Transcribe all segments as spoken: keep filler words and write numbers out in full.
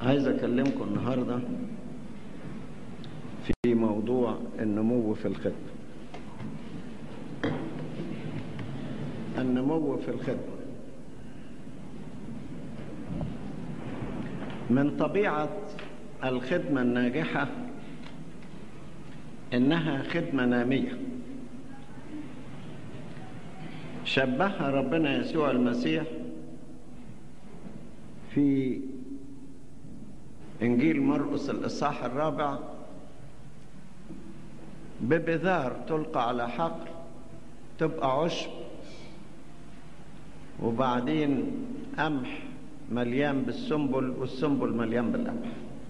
عايز أكلمكم النهاردة في موضوع النمو في الخدمة. النمو في الخدمة من طبيعة الخدمة الناجحة إنها خدمة نامية. شبهها ربنا يسوع المسيح في إنجيل مرقس الإصحاح الرابع ببذار تلقى على حقل تبقى عشب، وبعدين قمح مليان بالسنبل والسنبل مليان بالقمح.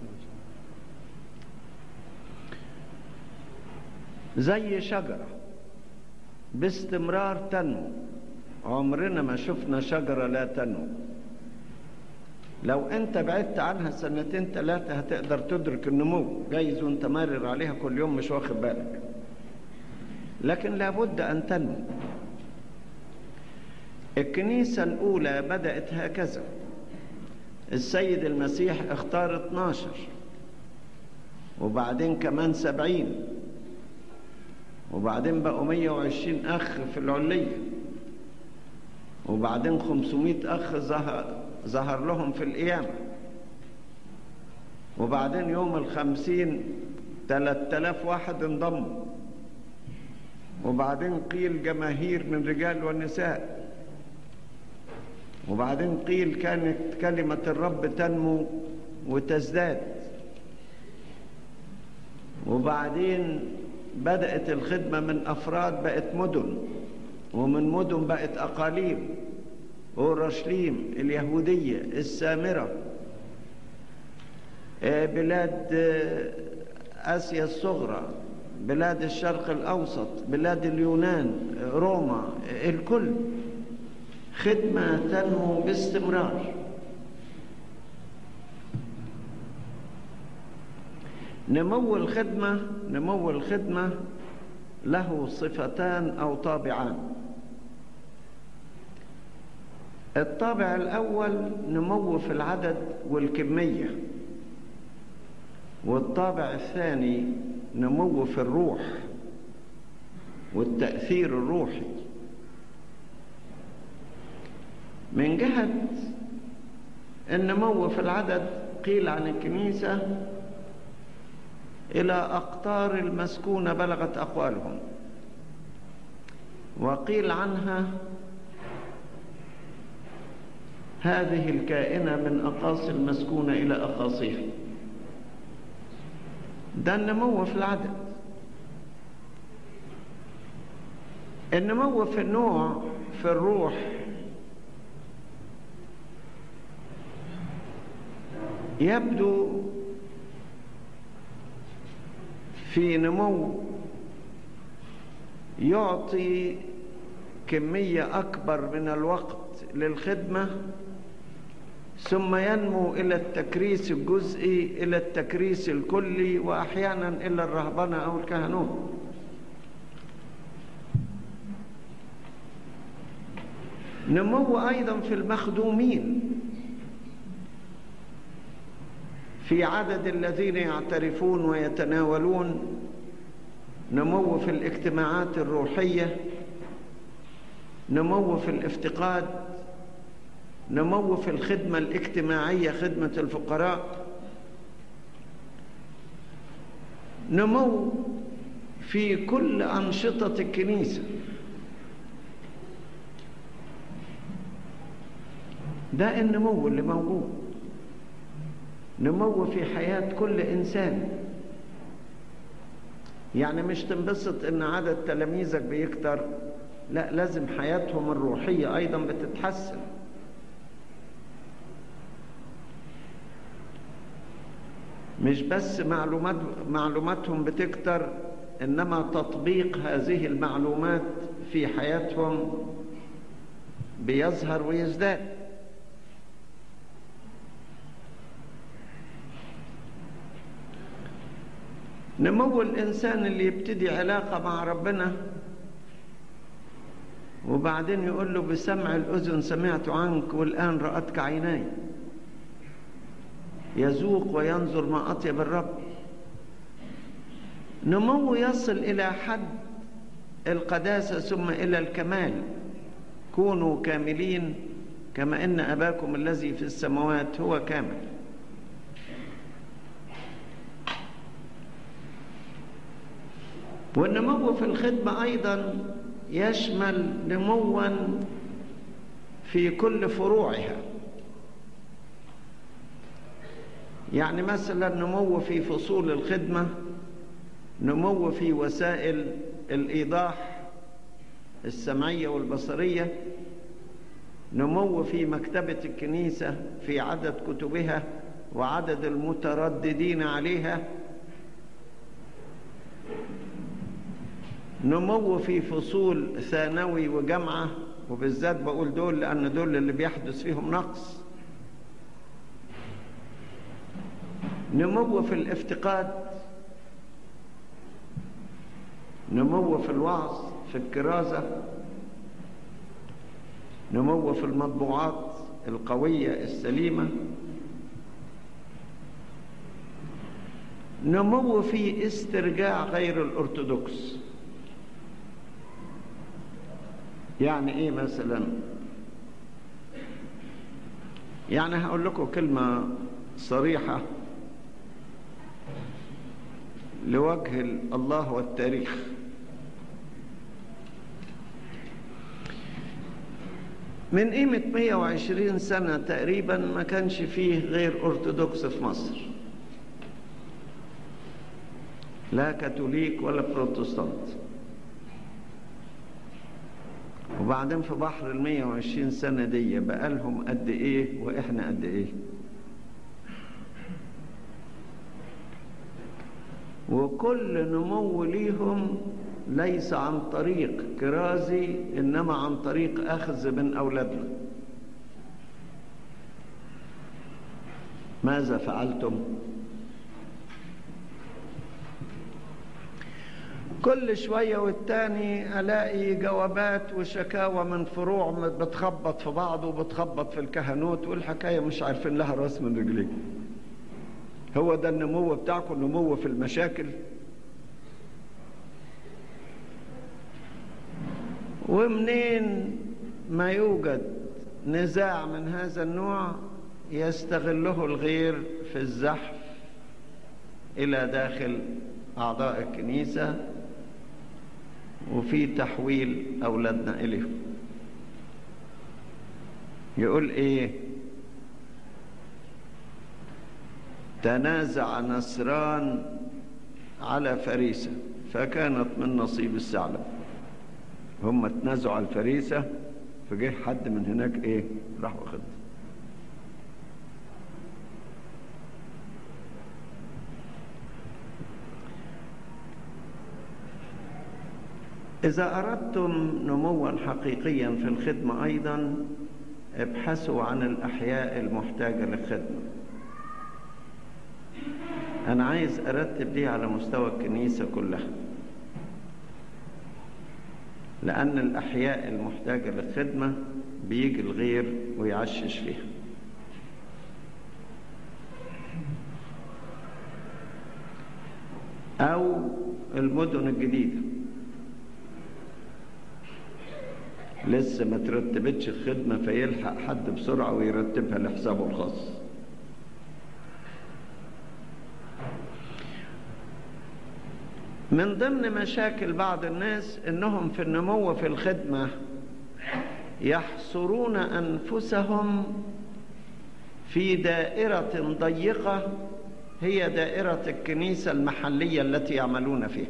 زي شجرة باستمرار تنمو، عمرنا ما شفنا شجرة لا تنمو. لو انت بعدت عنها سنتين ثلاثة هتقدر تدرك النمو، جايز وانت مارر عليها كل يوم مش واخد بالك، لكن لابد ان تنمو. الكنيسة الأولى بدأت هكذا. السيد المسيح اختار اتناشر، وبعدين كمان سبعين، وبعدين بقوا مية وعشرين أخ في العلية، وبعدين خمسمائة أخ ظهر, ظهر لهم في القيامة، وبعدين يوم الخمسين ثلاثة آلاف واحد انضموا، وبعدين قيل جماهير من رجال ونساء، وبعدين قيل كانت كلمة الرب تنمو وتزداد، وبعدين بدأت الخدمة من أفراد بقت مدن، ومن مدن بقت أقاليم، أورشليم اليهودية، السامرة، بلاد آسيا الصغرى، بلاد الشرق الأوسط، بلاد اليونان، روما، الكل خدمة تنمو باستمرار. نمو الخدمة نمو الخدمة له صفتان أو طابعان. الطابع الأول نمو في العدد والكمية، والطابع الثاني نمو في الروح والتأثير الروحي. من جهة النمو في العدد قيل عن الكنيسة إلى أقطار المسكونة بلغت أقوالهم، وقيل عنها هذه الكائنة من أقاصي المسكونة إلى أقاصيها. ده النمو في العدد. النمو في النوع في الروح يبدو في نمو يعطي كمية أكبر من الوقت للخدمة، ثم ينمو إلى التكريس الجزئي، إلى التكريس الكلي، وأحيانا إلى الرهبنة أو الكهنوت. نمو أيضا في المخدومين، في عدد الذين يعترفون ويتناولون، نمو في الاجتماعات الروحية، نمو في الافتقاد، نمو في الخدمة الاجتماعية، خدمة الفقراء، نمو في كل أنشطة الكنيسة. ده النمو اللي موجود. نمو في حياة كل إنسان. يعني مش تنبسط إن عدد تلاميذك بيكتر، لا، لازم حياتهم الروحية أيضا بتتحسن. مش بس معلومات معلوماتهم بتكتر، إنما تطبيق هذه المعلومات في حياتهم بيظهر ويزداد. نمو الإنسان اللي يبتدي علاقة مع ربنا وبعدين يقول له بسمع الأذن سمعت عنك والآن رأتك عيناي. يذوق وينظر ما أطيب الرب. نمو يصل إلى حد القداسة ثم إلى الكمال. كونوا كاملين كما إن أباكم الذي في السماوات هو كامل. والنمو في الخدمة أيضا يشمل نموا في كل فروعها. يعني مثلا نمو في فصول الخدمة، نمو في وسائل الإيضاح السمعية والبصرية، نمو في مكتبة الكنيسة في عدد كتبها وعدد المترددين عليها، نمو في فصول ثانوي وجامعة، وبالذات بقول دول لأن دول اللي بيحدث فيهم نقص. نمو في الافتقاد، نمو في الوعظ، في الكرازة، نمو في المطبوعات القوية السليمة، نمو في استرجاع غير الأرثوذكس. يعني ايه مثلا؟ يعني هقول لكم كلمة صريحة لوجه الله والتاريخ. من قيمة مئة وعشرين سنة تقريبا ما كانش فيه غير أرثوذكس في مصر، لا كاثوليك ولا بروتستانت. وبعدين في بحر المية وعشرين سنة دي بقالهم قد ايه واحنا قد ايه؟ وكل نمو ليهم ليس عن طريق كرازي إنما عن طريق أخذ من أولادنا. ماذا فعلتم؟ كل شوية والتاني ألاقي جوابات وشكاوى من فروع بتخبط في بعض وبتخبط في الكهنوت، والحكاية مش عارفين لها راس من رجلين. هو ده النمو بتاعكم؟ نمو في المشاكل؟ ومنين ما يوجد نزاع من هذا النوع يستغله الغير في الزحف إلى داخل أعضاء الكنيسة وفي تحويل أولادنا إليهم. يقول إيه؟ تنازع نصران على فريسة فكانت من نصيب الثعلب. هم تنازعوا على الفريسة فجه حد من هناك ايه راح واخدها. إذا أردتم نموا حقيقيا في الخدمة أيضا ابحثوا عن الأحياء المحتاجة للخدمة. أنا عايز أرتب دي على مستوى الكنيسة كلها، لأن الأحياء المحتاجة للخدمة بيجي الغير ويعشش فيها. أو المدن الجديدة لسه ما ترتبتش الخدمة فيلحق حد بسرعة ويرتبها لحسابه الخاص. من ضمن مشاكل بعض الناس انهم في النمو في الخدمة يحصرون انفسهم في دائرة ضيقة هي دائرة الكنيسة المحلية التي يعملون فيها.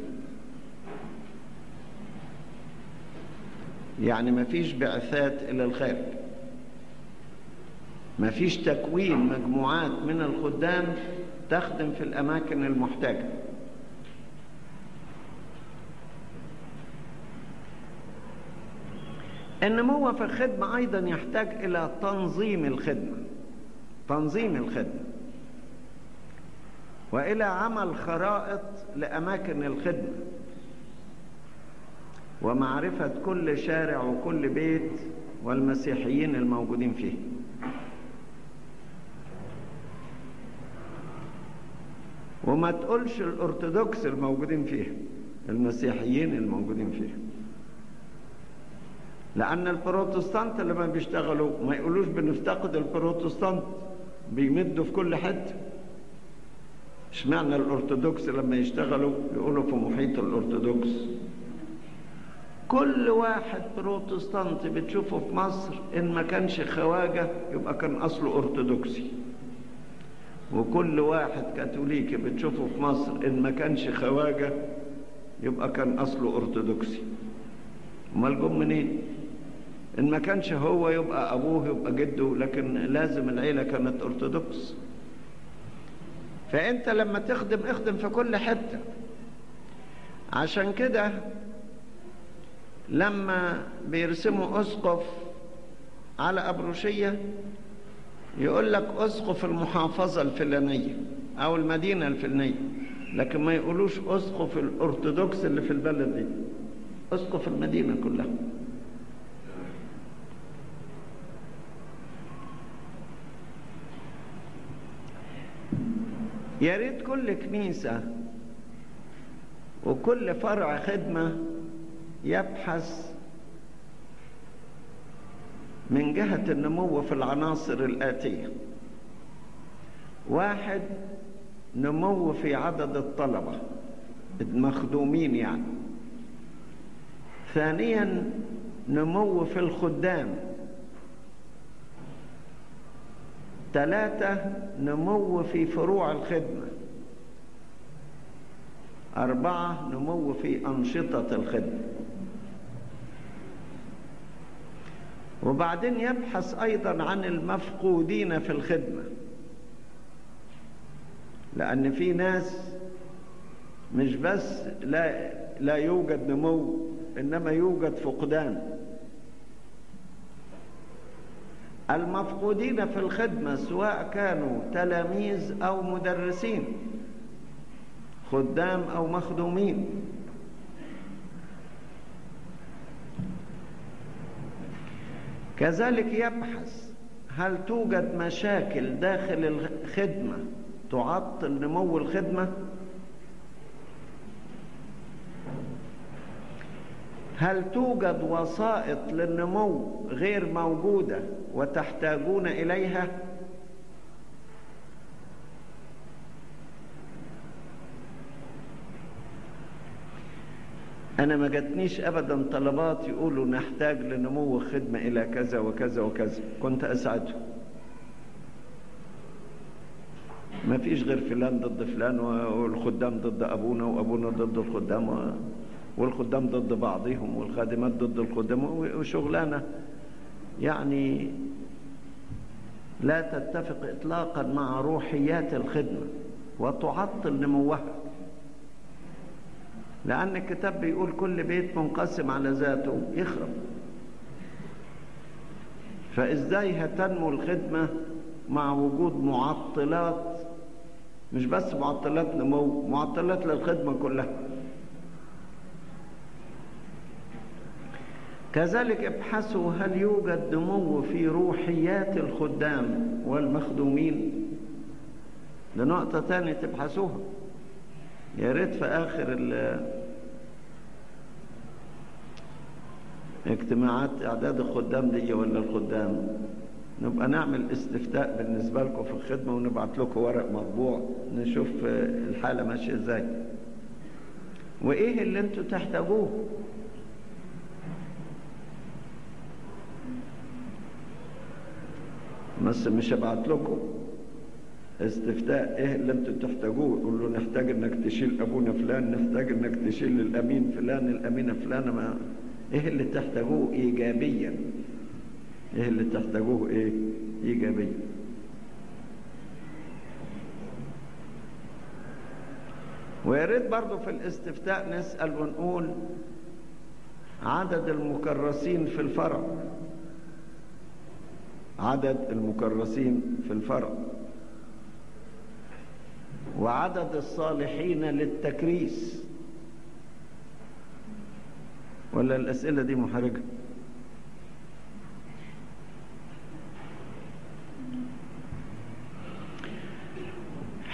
يعني ما فيش بعثات الى الخارج، ما فيش تكوين مجموعات من الخدام تخدم في الاماكن المحتاجة. النمو في الخدمة أيضا يحتاج إلى تنظيم الخدمة، تنظيم الخدمة وإلى عمل خرائط لأماكن الخدمة ومعرفة كل شارع وكل بيت والمسيحيين الموجودين فيه. وما تقولش الأرثوذكس الموجودين فيها، المسيحيين الموجودين فيها، لأن البروتستانت لما بيشتغلوا ما يقولوش بنفتقد البروتستانت، بيمدوا في كل حتة. اشمعنى الأرثوذكس لما يشتغلوا يقولوا في محيط الأرثوذكس؟ كل واحد بروتستانت بتشوفه في مصر إن ما كانش خواجة يبقى كان أصله أرثوذكسي، وكل واحد كاثوليكي بتشوفه في مصر إن ما كانش خواجة يبقى كان أصله أرثوذكسي. امال جم منين؟ إن ما كانش هو يبقى أبوه يبقى جده، لكن لازم العيلة كانت أرثوذكس. فأنت لما تخدم اخدم في كل حتة. عشان كده لما بيرسموا أسقف على أبروشية يقول لك أسقف المحافظة الفلانية أو المدينة الفلانية، لكن ما يقولوش أسقف الأرثوذكس اللي في البلد دي، أسقف المدينة كلها. يا ريت كل كنيسة وكل فرع خدمة يبحث من جهة النمو في العناصر الآتية: واحد، نمو في عدد الطلبة المخدومين يعني. ثانيا، نمو في الخدام. ثلاثة، نمو في فروع الخدمة. أربعة، نمو في أنشطة الخدمة. وبعدين يبحث أيضا عن المفقودين في الخدمة، لأن في ناس مش بس لا, لا يوجد نمو، إنما يوجد فقدان. المفقودين في الخدمة سواء كانوا تلاميذ أو مدرسين، خدام أو مخدومين. كذلك يبحث هل توجد مشاكل داخل الخدمة تعطل نمو الخدمة؟ هل توجد وسائط للنمو غير موجودة وتحتاجون إليها؟ أنا ما جاتنيش أبدا طلبات يقولوا نحتاج لنمو الخدمة إلى كذا وكذا وكذا، كنت أساعدهم. ما فيش غير فلان ضد فلان، والخدام ضد أبونا، وأبونا ضد الخدام، والخدام ضد بعضهم، والخادمات ضد الخدام، وشغلانة يعني لا تتفق إطلاقا مع روحيات الخدمة وتعطل نموها. لأن الكتاب بيقول كل بيت منقسم على ذاته يخرب. فإزاي هتنمو الخدمة مع وجود معطلات، مش بس معطلات نمو، معطلات للخدمة كلها؟ كذلك ابحثوا هل يوجد نمو في روحيات الخدام والمخدومين. ده نقطة تانية تبحثوها. يا ريت في آخر اجتماعات إعداد الخدام دي ولا الخدام نبقى نعمل استفتاء بالنسبة لكم في الخدمة، ونبعت لكم ورق مطبوع نشوف الحالة ماشية ازاي وإيه اللي انتوا تحتاجوه. بس مش هبعت لكم استفتاء ايه اللي انتوا تحتاجوه، قول له نحتاج انك تشيل ابونا فلان، نحتاج انك تشيل الامين فلان، الامينه فلانه. ما ايه اللي تحتاجوه ايجابيا، ايه اللي تحتاجوه ايه ايجابيا. ويا ريت برضه في الاستفتاء نسال ونقول عدد المكرسين في الفرع، عدد المكرسين في الفرع، وعدد الصالحين للتكريس. ولا الأسئلة دي محرجة؟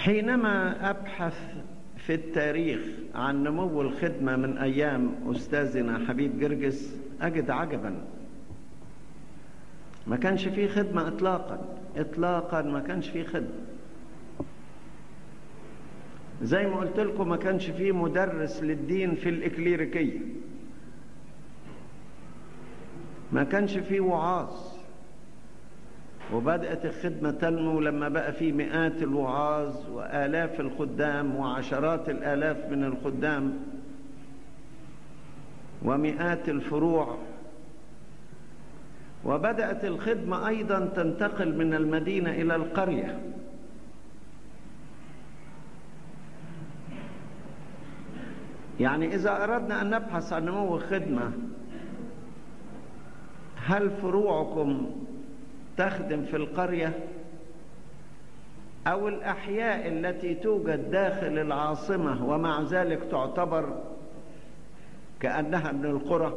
حينما أبحث في التاريخ عن نمو الخدمة من أيام أستاذنا حبيب جرجس أجد عجبا. ما كانش فيه خدمة إطلاقا إطلاقا ما كانش فيه خدمة. زي ما قلت لكم ما كانش فيه مدرس للدين في الإكليريكية، ما كانش فيه وعاظ. وبدأت الخدمة تنمو لما بقى فيه مئات الوعاظ وآلاف الخدام وعشرات الآلاف من الخدام ومئات الفروع. وبدأت الخدمة أيضا تنتقل من المدينة إلى القرية. يعني إذا أردنا أن نبحث عن نمو الخدمة، هل فروعكم تخدم في القرية أو الأحياء التي توجد داخل العاصمة ومع ذلك تعتبر كأنها من القرى؟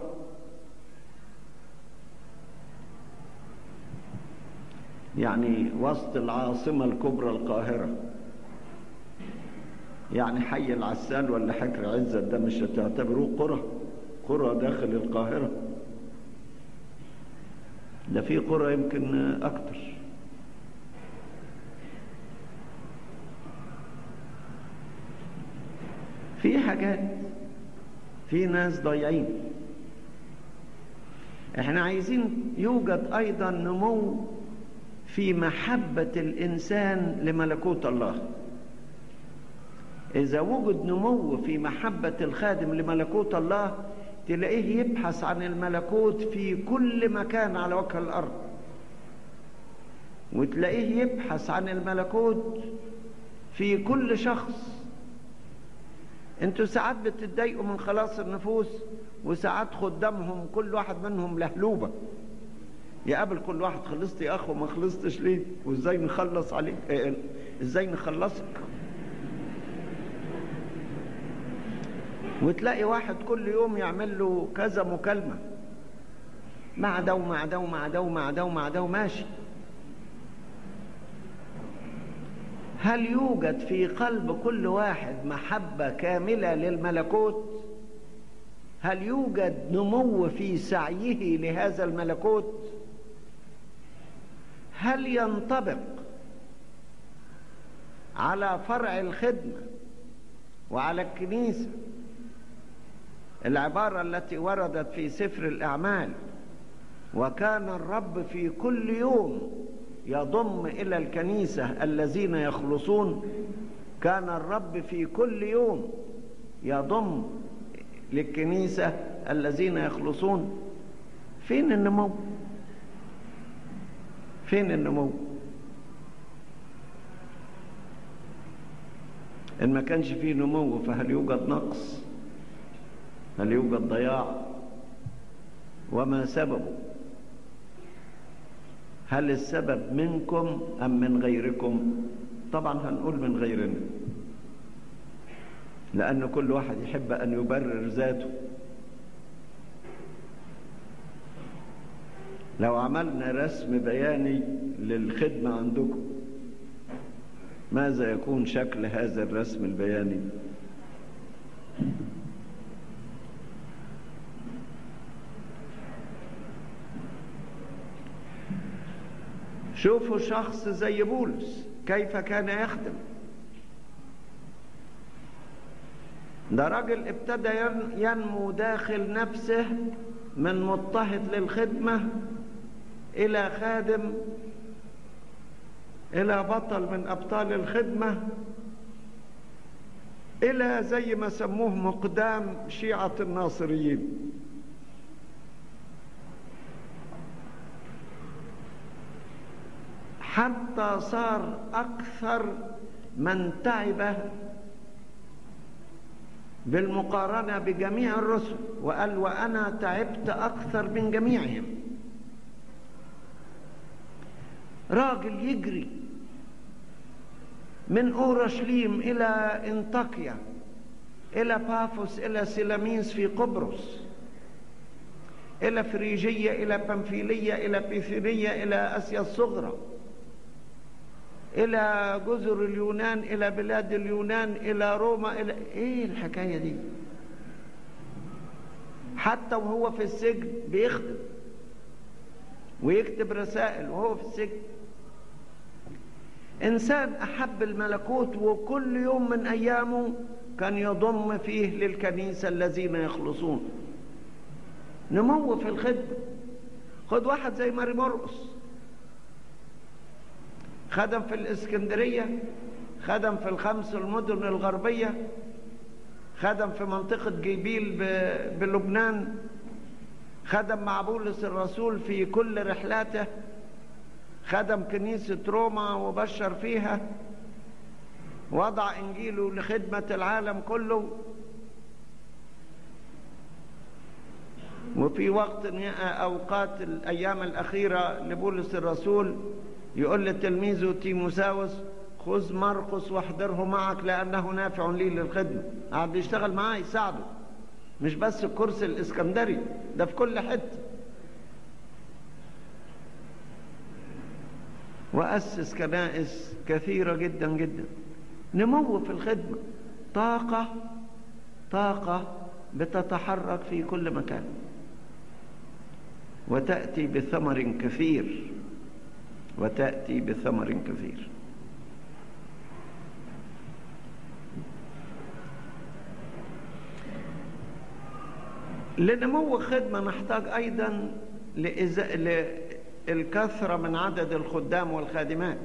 يعني وسط العاصمة الكبرى القاهرة، يعني حي العسال ولا حكر عزت ده مش هتعتبروه قرى؟ قرى داخل القاهرة، ده في قرى يمكن أكتر. في حاجات، في ناس ضايعين. احنا عايزين يوجد أيضا نمو في محبة الإنسان لملكوت الله. إذا وجد نمو في محبة الخادم لملكوت الله، تلاقيه يبحث عن الملكوت في كل مكان على وجه الأرض، وتلاقيه يبحث عن الملكوت في كل شخص. انتوا ساعات بتتضايقوا من خلاص النفوس، وساعات خدامهم كل واحد منهم لهلوبة، يقابل كل واحد: خلصت يا أخو؟ ما خلصتش ليه؟ وإزاي نخلص عليك؟ إيه إزاي نخلصك؟ وتلاقي واحد كل يوم يعمل له كذا مكالمة مع ده ومع ده ومع ده ومع ده ومع ده وماشي. هل يوجد في قلب كل واحد محبة كاملة للملكوت؟ هل يوجد نمو في سعيه لهذا الملكوت؟ هل ينطبق على فرع الخدمة وعلى الكنيسة العبارة التي وردت في سفر الأعمال: وكان الرب في كل يوم يضم إلى الكنيسة الذين يخلصون؟ كان الرب في كل يوم يضم للكنيسة الذين يخلصون. فين النمو؟ فين النمو؟ إن ما كانش فيه نمو فهل يوجد نقص؟ هل يوجد ضياع؟ وما سببه؟ هل السبب منكم أم من غيركم؟ طبعا هنقول من غيرنا، لأن كل واحد يحب أن يبرر ذاته. لو عملنا رسم بياني للخدمة عندكم، ماذا يكون شكل هذا الرسم البياني؟ شوفوا شخص زي بولس كيف كان يخدم. ده راجل ابتدى ينمو داخل نفسه من مضطهد للخدمة إلى خادم، إلى بطل من أبطال الخدمة، إلى زي ما سموه مقدام شيعة الناصريين. حتى صار أكثر من تعب بالمقارنة بجميع الرسل، وقال: وأنا تعبت أكثر من جميعهم. راجل يجري من أورشليم إلى انطاكيا إلى بافوس إلى سلاميس في قبرص، إلى فريجية إلى بنفيلية إلى بيثينية إلى آسيا الصغرى، إلى جزر اليونان، إلى بلاد اليونان، إلى روما، إلى إيه الحكاية دي؟ حتى وهو في السجن بيخدم ويكتب رسائل وهو في السجن. إنسان أحب الملكوت، وكل يوم من أيامه كان يضم فيه للكنيسة الذين يخلصون. نمو في الخدمة. خد واحد زي ماري مرقس، خدم في الإسكندرية، خدم في الخمس المدن الغربية، خدم في منطقة جيبيل بلبنان، خدم مع بولس الرسول في كل رحلاته، خدم كنيسة روما وبشر فيها، وضع إنجيله لخدمة العالم كله. وفي وقت أوقات الأيام الأخيرة لبولس الرسول يقول لتلميذه تيموساوس: خذ مرقس واحضره معك لأنه نافع لي للخدمة. قاعد بيشتغل معاه يساعده، مش بس الكرسي الإسكندري، ده في كل حتة. وأسس كنائس كثيرة جدا جدا. نمو في الخدمة، طاقة طاقة بتتحرك في كل مكان وتأتي بثمر كثير، وتأتي بثمر كثير. لنمو الخدمة نحتاج أيضا للكثرة من عدد الخدام والخادمات،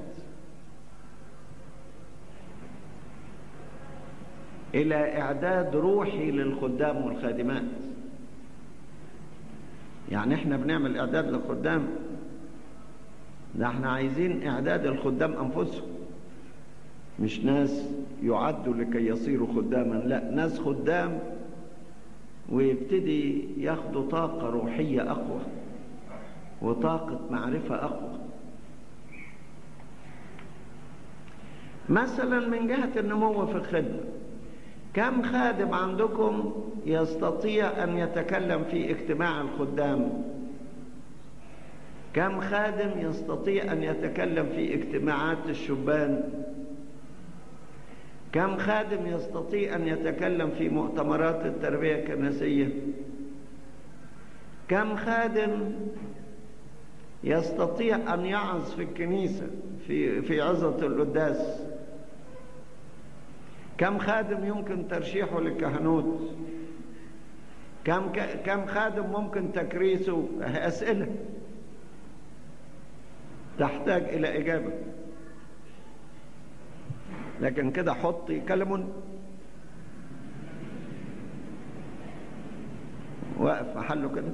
إلى إعداد روحي للخدام والخادمات. يعني إحنا بنعمل إعداد للخدام، ده إحنا عايزين إعداد الخدام أنفسهم، مش ناس يعدوا لكي يصيروا خداما، لا، ناس خدام ويبتدي ياخدوا طاقة روحية أقوى وطاقة معرفة أقوى. مثلا من جهة النمو في الخدمة، كم خادم عندكم يستطيع أن يتكلم في اجتماع الخدام؟ كم خادم يستطيع أن يتكلم في اجتماعات الشبان؟ كم خادم يستطيع أن يتكلم في مؤتمرات التربية الكنسية؟ كم خادم يستطيع أن يعظ في الكنيسة في في عظة القداس؟ كم خادم يمكن ترشيحه للكهنوت؟ كم كم خادم ممكن تكريسه؟ أسئلة تحتاج إلى إجابة. لكن كده حط يكلمون واقف محله كده.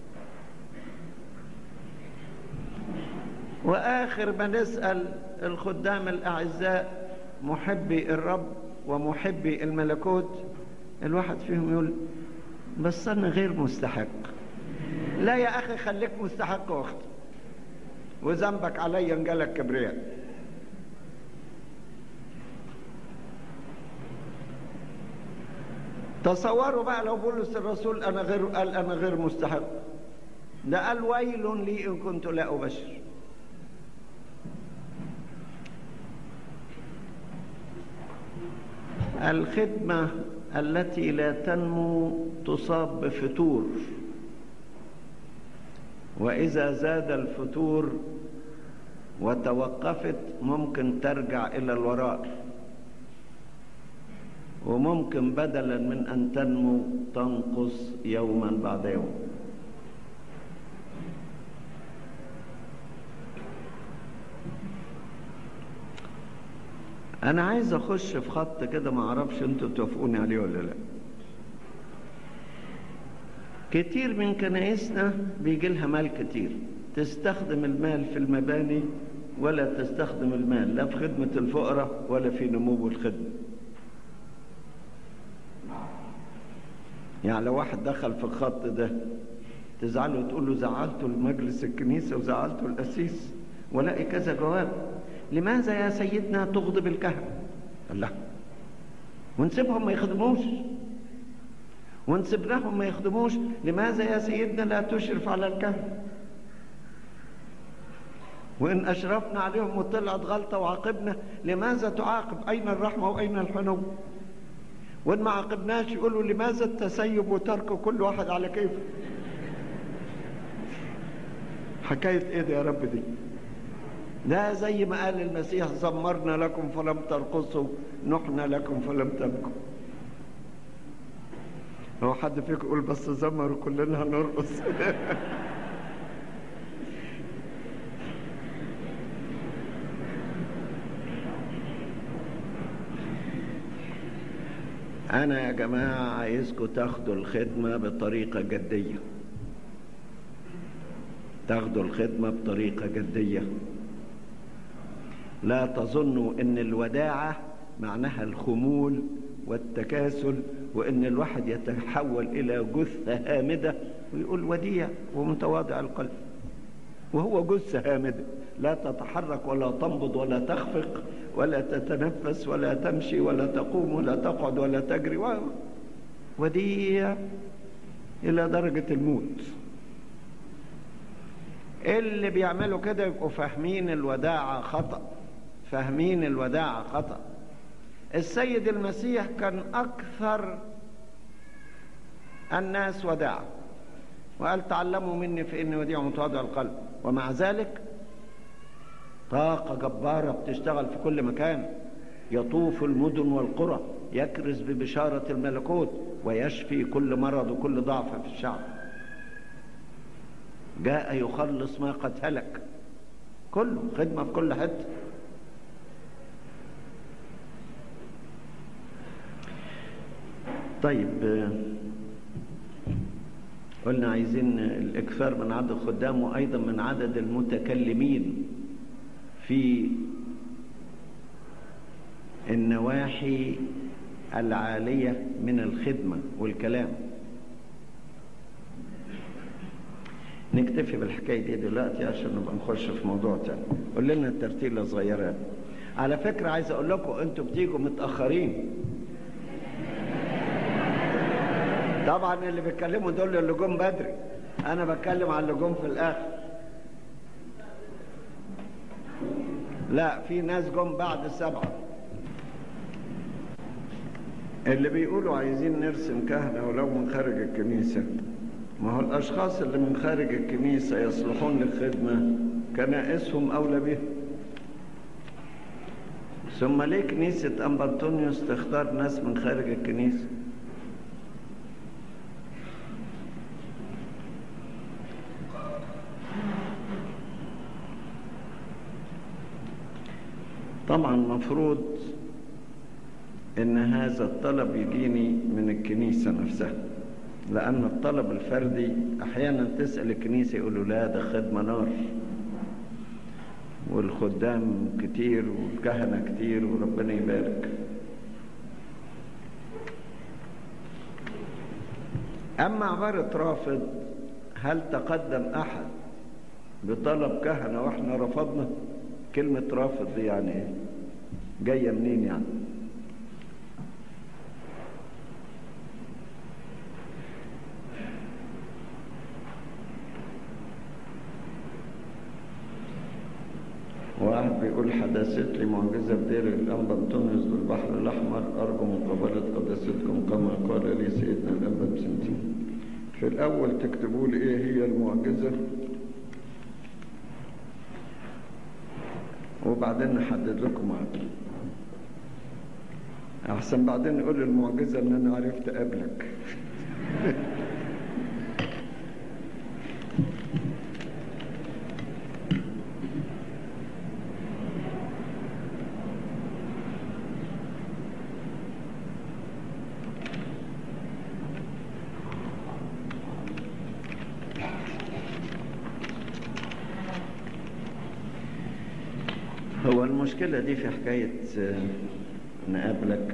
وآخر ما نسأل الخدام الأعزاء محبي الرب ومحبي الملكوت، الواحد فيهم يقول: بس أنا غير مستحق. لا يا أخي، خليك مستحق واخد، وذنبك علي إن جالك كبرياء. تصوروا بقى لو بولس الرسول أنا غير قال أنا غير مستحق، ده قال: ويل لي إن كنت لا أبشر. الخدمة التي لا تنمو تصاب بفتور، وإذا زاد الفتور وتوقفت ممكن ترجع إلى الوراء، وممكن بدلا من أن تنمو تنقص يوما بعد يوم. أنا عايز أخش في خط كده، ما أعرفش أنتوا توافقوني عليه ولا لا. كتير من كنائسنا بيجي لها مال كتير، تستخدم المال في المباني ولا تستخدم المال لا في خدمة الفقراء ولا في نمو الخدمة. يعني لو واحد دخل في الخط ده تزعله وتقول له: زعلته المجلس الكنيسة وزعلته الأسيس، ولاقي كذا جواب: لماذا يا سيدنا تغضب الكهنة؟ الله، ونسيبهم ما يخدموش، ونسيبناهم ما يخدموش، لماذا يا سيدنا لا تشرف على الكهنة؟ وإن أشرفنا عليهم وطلعت غلطة وعاقبنا، لماذا تعاقب؟ أين الرحمة وأين الحنو؟ وإن ما عاقبناش يقولوا لماذا التسيب وترك كل واحد على كيفه؟ حكاية إيه دي يا رب دي؟ ده زي ما قال المسيح: زمرنا لكم فلم ترقصوا، نحنا لكم فلم تبكوا. هو حد فيكم يقول بس زمروا كلنا هنرقص؟ أنا يا جماعة عايزكم تاخدوا الخدمة بطريقة جدية، تاخدوا الخدمة بطريقة جدية. لا تظنوا إن الوداعة معناها الخمول والتكاسل، وإن الواحد يتحول إلى جثة هامدة ويقول وديع ومتواضع القلب، وهو جثة هامدة لا تتحرك ولا تنبض ولا تخفق ولا تتنفس ولا تمشي ولا تقوم ولا تقعد ولا تجري، وديع إلى درجة الموت. اللي بيعملوا كده يبقوا فاهمين الوداعة خطأ، فاهمين الوداعة خطأ. السيد المسيح كان أكثر الناس وداعة، وقال: تعلموا مني فإني وديع ومتواضع القلب. ومع ذلك طاقة جبارة بتشتغل في كل مكان، يطوف المدن والقرى، يكرز ببشارة الملكوت، ويشفي كل مرض وكل ضعف في الشعب. جاء يخلص ما قد هلك، كله خدمة في كل حتة. طيب، قلنا عايزين الإكثار من عدد الخدام وأيضا من عدد المتكلمين في النواحي العالية من الخدمة والكلام. نكتفي بالحكاية دي دلوقتي عشان نبقى نخش في موضوع تاني. قول لنا الترتيلة صغيرة. على فكرة عايز أقول لكم أنتوا بتيجوا متأخرين. طبعا اللي بيتكلموا دول اللي جم بدري، أنا بتكلم على اللي جم في الآخر. لا، في ناس جم بعد السبعة. اللي بيقولوا عايزين نرسم كهنة ولو من خارج الكنيسة، ما هو الأشخاص اللي من خارج الكنيسة يصلحون للخدمة كنائسهم أولى بهم. ثم ليه كنيسة أنبا أنطونيوس تختار ناس من خارج الكنيسة؟ طبعا مفروض إن هذا الطلب يجيني من الكنيسة نفسها، لأن الطلب الفردي أحيانا تسأل الكنيسة يقولوا لا ده خدمة نار، والخدام كتير والكهنة كتير وربنا يبارك. أما عبارة رافض، هل تقدم أحد بطلب كهنة وإحنا رفضنا؟ كلمة رافض دي يعني إيه؟ جاية منين يعني؟ واحد بيقول: حدثت لي معجزة في دير الأنبا أنطونيوس بالبحر الأحمر، أرجو مقابلة قداستكم كما قال لي سيدنا الأنبا بسنتين. في الأول تكتبوا لي إيه هي المعجزة، وبعدين نحدد لكم معجزة. أحسن بعدين نقول المعجزة إن أنا عرفت قبلك. هو المشكلة دي في حكاية نقابلك،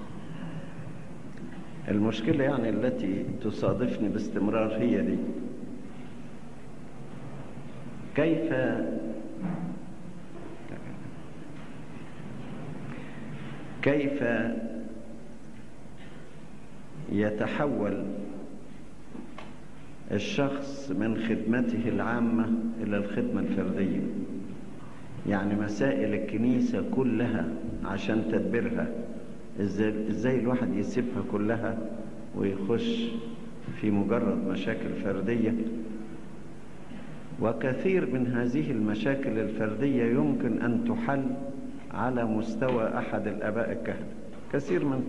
المشكلة يعني التي تصادفني باستمرار هي دي: كيف كيف يتحول الشخص من خدمته العامة إلى الخدمة الفردية؟ يعني مسائل الكنيسة كلها عشان تدبيرها، ازاي ازاي الواحد يسيبها كلها ويخش في مجرد مشاكل فردية. وكثير من هذه المشاكل الفردية يمكن أن تحل على مستوى أحد الآباء الكهنة، كثير من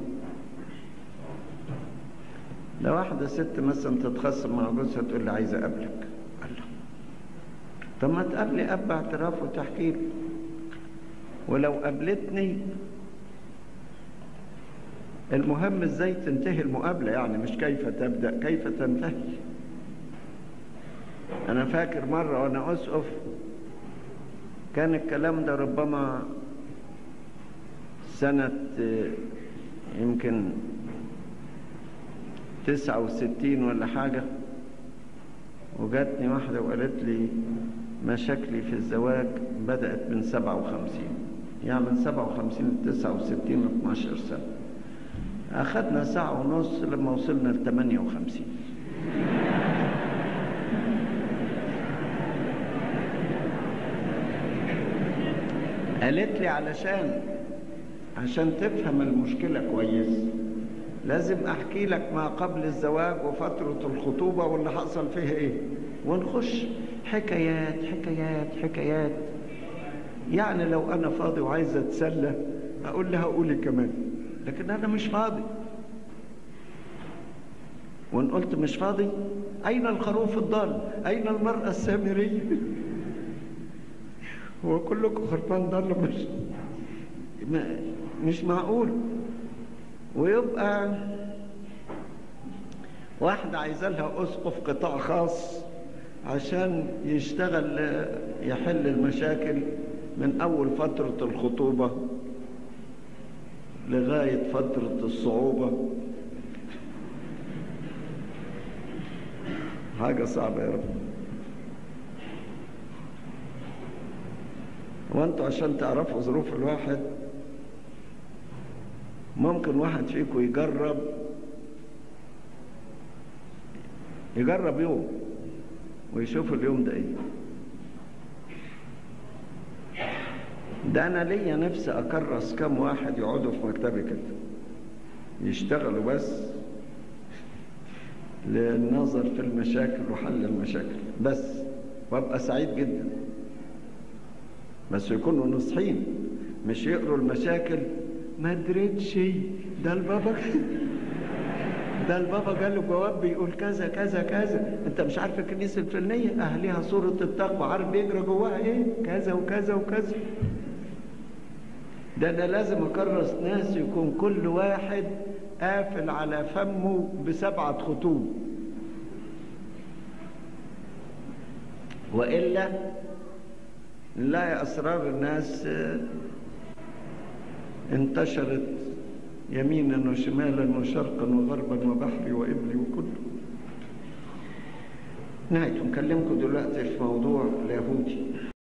لو واحدة ست مثلا تتخاصم مع جوزها تقول لي عايزة أقابلك، الله، طب ما تقابلي أب اعتراف وتحكي له، ولو قابلتني المهم ازاي تنتهي المقابلة، يعني مش كيف تبدأ، كيف تنتهي. أنا فاكر مرة وأنا أسقف كان الكلام ده ربما سنة يمكن تسعة وستين ولا حاجة، وجاتني واحدة وقالت لي مشاكلي في الزواج بدأت من سبعة وخمسين، يعني من سبعة وخمسين لتسعة وستين اتناشر سنة. أخذنا ساعة ونص لما وصلنا لثمانية وخمسين. قالت لي علشان عشان تفهم المشكلة كويس لازم أحكي لك ما قبل الزواج وفترة الخطوبة واللي حصل فيها إيه، ونخش حكايات حكايات حكايات. يعني لو أنا فاضي وعايز أتسلى أقول لها قولي كمان، لكن أنا مش فاضي. وإن قلت مش فاضي، أين الخروف الضال؟ أين المرأة السامرية؟ هو كلكم خرفان ضال؟ مش مش معقول. ويبقى واحدة عايزة لها أسقف قطاع خاص عشان يشتغل يحل المشاكل من أول فترة الخطوبة لغاية فترة الصعوبة. حاجة صعبة يا رب. وانتوا عشان تعرفوا ظروف الواحد ممكن واحد فيكم يجرب يجرب يوم ويشوف اليوم ده ايه. ده انا ليا نفسي اكرس كم واحد يقعدوا في مكتبي كده يشتغلوا بس للنظر في المشاكل وحل المشاكل بس، وابقى سعيد جدا. بس يكونوا نصحين، مش يقروا المشاكل ما دريتش ده البابا ده البابا جاله جواب بيقول كذا كذا كذا، انت مش عارف الكنيسه الفلانيه اهليها صوره التقوى، عارف بيجرى جواها ايه كذا وكذا وكذا. ده انا لازم اكرس ناس يكون كل واحد قافل على فمه بسبعه خطوط، والا نلاقي اسرار الناس انتشرت يمينا وشمالا وشرقا وغربا وبحري وإبلي وكله. نهاية نكلمكم دلوقتي في موضوع اليهودي.